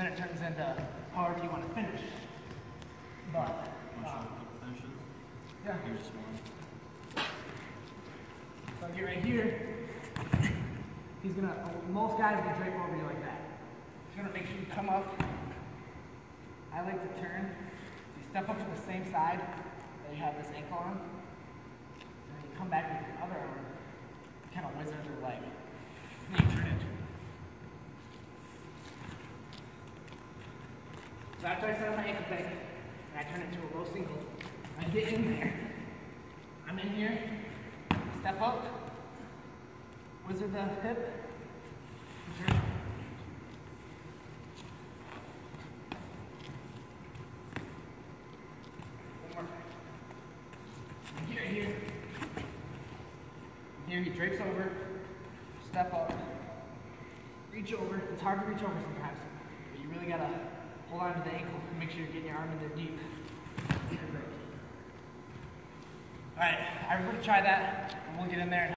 then it turns into however you want to finish. But, yeah. Here's just one. So I get right here, he's gonna, most guys will drape over you like that. He's gonna make sure you come up. I like to turn. So you step up to the same side that you have this ankle on, and then you come back with your other arm, kind of wizard your leg. And then you turn it. So after I set up my ankle pick, and I turn it to a low single, I get in there. I'm in here, step up, wizard the hip, and turn. One more. And here. Here he drapes over, step up, reach over. It's hard to reach over sometimes, but you really gotta hold on to the ankle and make sure you're getting your arm in there deep. Alright, everybody try that, and we'll get in there.